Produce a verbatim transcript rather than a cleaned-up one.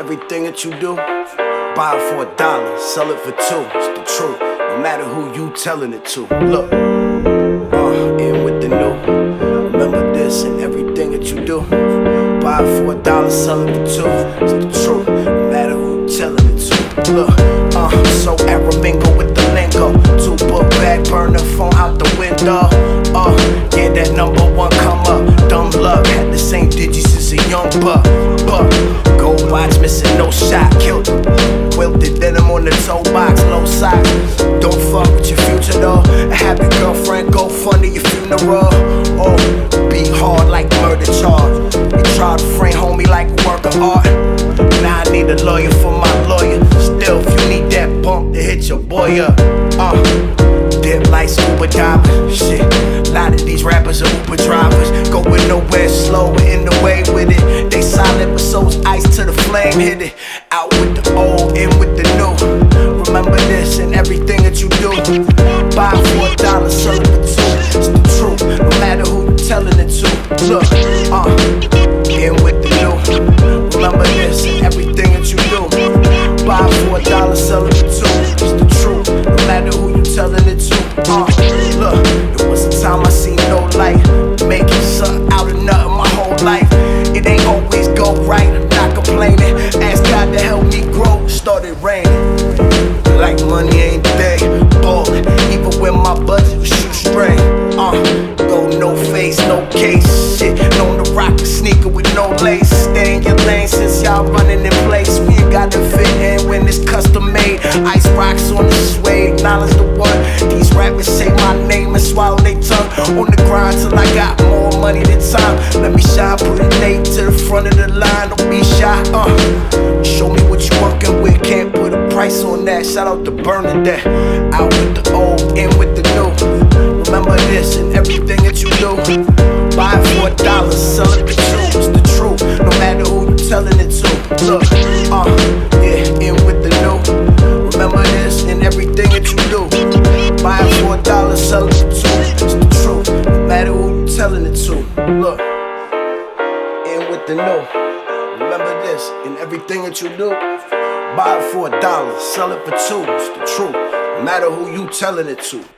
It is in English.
everything that you do. Buy it for a dollar, sell it for two. It's the truth, no matter who you telling it to. Look, uh, in with the new. Remember this and everything that you do. Buy it for a dollar, sell it for two. It's the truth, no matter who you telling it to. Look, uh, so Aramingo with the lingo. Two book bag, burn the phone out the window. Uh, yeah, that number one come up. Dumb luck, had the same digits as a young buck. Buck, gold watch missing, no shot, killed him. Quilted denim on the toe box, low socks. Don't fuck with your future though. A happy girlfriend, go fund your funeral. Oh, be hard like murder charge. You try to frame homie like a work of art. Now I need a lawyer for my lawyer. Still, if you need that bump to hit your boy up. Uh, dip like scuba diving. Shit, a lot of these rappers are Uber drivers. Going nowhere slow, in the way with it. They silent but so's ice to the flame. Hit it, out with the old, in with the new. Remember this and everything that you do. Buy for a dollar, sell it for two. It's the truth, no matter who you telling it to. Look, uh, in with the new. Remember this and everything that you do. Buy for a dollar, sell it for two. It's the truth, no matter who you telling it to. Uh, look, there was a time I seen no light, making something out of nothing my whole life. It ain't always go right, I'm not complaining. Ask God to help me grow, started raining. Like money ain't there, ballin', even when my budget was shoestring. Uh, go no face, no case, shit. Known to rock a sneaker with no lace. Stay in your lane since y'all running in place. We ain't gotta fit in when it's custom made. IceRocks on the suede, acknowledge the one. These rappers say my name and swallow they tongue. On the grind till I got more money than time. Let me shine, put a name to the front of the line. Don't be shy, uh. Show me what you working with, can't put a price on that. Shout out to Bernadette. Out with the old, in with the new. Remember this and everything that you do. Buy it for a dollar, sell it for two. It's the truth, no matter who you telling it to. Look, uh, yeah, in with the new. Remember this and everything that you do. Buy it for a dollar, sell it for two. It's the truth, no matter who you telling it to. Look, in with the new. Remember this and everything that you do. Buy it for a dollar, sell it for two. It's the truth, no matter who you telling it to.